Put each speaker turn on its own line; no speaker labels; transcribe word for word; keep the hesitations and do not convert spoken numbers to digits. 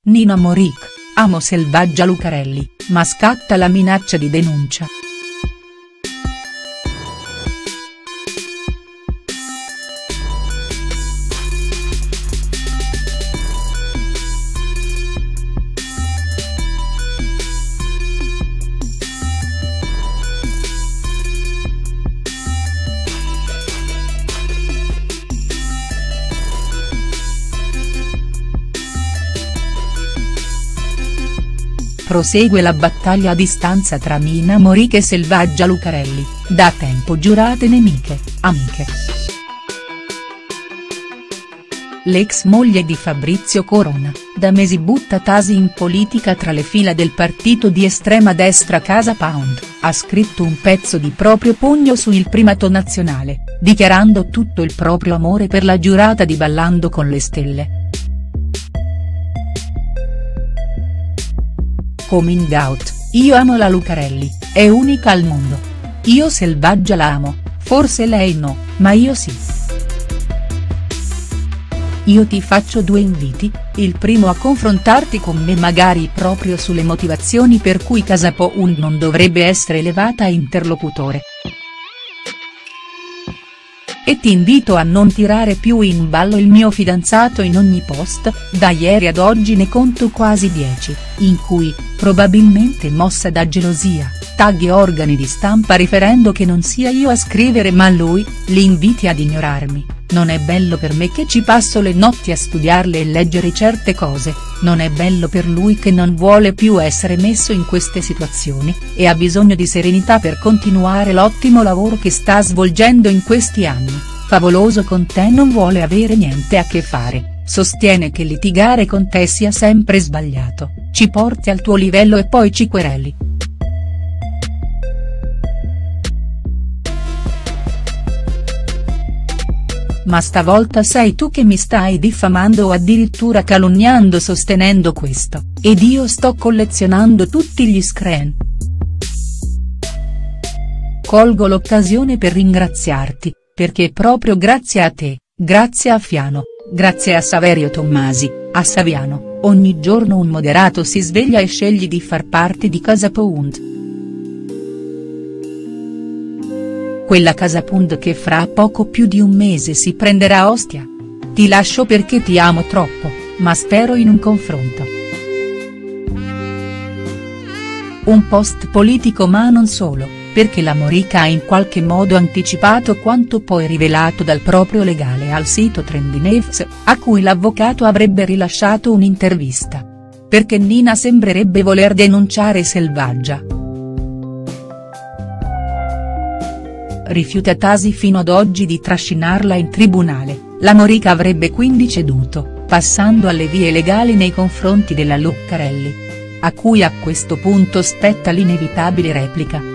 Nina Moric, amo Selvaggia Lucarelli, ma scatta la minaccia di denuncia. Prosegue la battaglia a distanza tra Nina Moric e Selvaggia Lucarelli, da tempo giurate nemiche, amiche. L'ex moglie di Fabrizio Corona, da mesi butta Tasi in politica tra le fila del partito di estrema destra Casa Pound, ha scritto un pezzo di proprio pugno su Il Primato Nazionale, dichiarando tutto il proprio amore per la giurata di Ballando con le stelle. Coming out, io amo la Lucarelli, è unica al mondo. Io Selvaggia la amo, forse lei no, ma io sì. Io ti faccio due inviti, il primo a confrontarti con me magari proprio sulle motivazioni per cui Casa Pound non dovrebbe essere elevata a interlocutore. E ti invito a non tirare più in ballo il mio fidanzato in ogni post, da ieri ad oggi ne conto quasi dieci, in cui, probabilmente mossa da gelosia, tagli organi di stampa riferendo che non sia io a scrivere ma lui, li inviti ad ignorarmi. Non è bello per me che ci passo le notti a studiarle e leggere certe cose, non è bello per lui che non vuole più essere messo in queste situazioni, e ha bisogno di serenità per continuare l'ottimo lavoro che sta svolgendo in questi anni. Favoloso con te non vuole avere niente a che fare, sostiene che litigare con te sia sempre sbagliato, ci porti al tuo livello e poi ci quereli. Ma stavolta sei tu che mi stai diffamando o addirittura calunniando sostenendo questo, ed io sto collezionando tutti gli screen. Colgo l'occasione per ringraziarti, perché proprio grazie a te, grazie a Fiano, grazie a Saverio Tommasi, a Saviano, ogni giorno un moderato si sveglia e sceglie di far parte di Casa Pound. Quella Casa Pound che fra poco più di un mese si prenderà Ostia. Ti lascio perché ti amo troppo, ma spero in un confronto. Un post politico ma non solo, perché la Moric ha in qualche modo anticipato quanto poi rivelato dal proprio legale al sito Trendy News, a cui l'avvocato avrebbe rilasciato un'intervista. Perché Nina sembrerebbe voler denunciare Selvaggia. Rifiuta Tasi fino ad oggi di trascinarla in tribunale, la Moric avrebbe quindi ceduto, passando alle vie legali nei confronti della Lucarelli. A cui a questo punto spetta l'inevitabile replica.